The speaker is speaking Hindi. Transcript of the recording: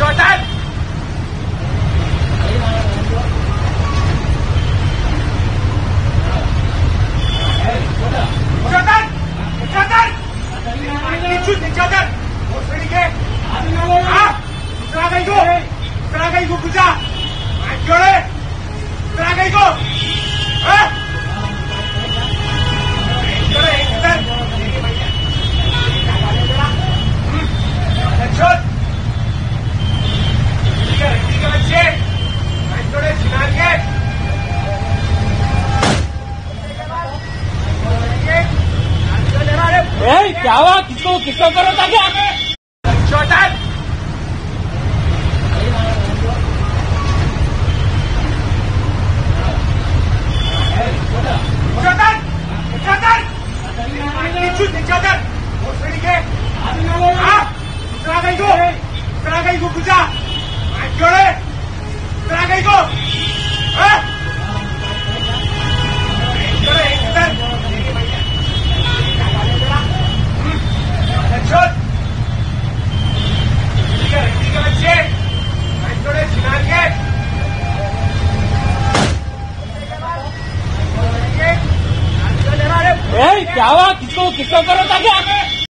Jordan! Jordan! Jordan! Jordan! Serangga iku kuda! Jole! Serangga iku! Hah? Jole, Jordan! Headshot! Tiga बच्चे! जole सिनार के! क्या हुआ? किसको करो था क्या? Jordan! Jordan! Jordan! Jordan! Serangga iku kuda! Jole! Serangga iku! Hah? Jole, Jordan! Headshot! tiga बच्चे! जole सिनार के! क्या हुआ? किसको करो था क्या?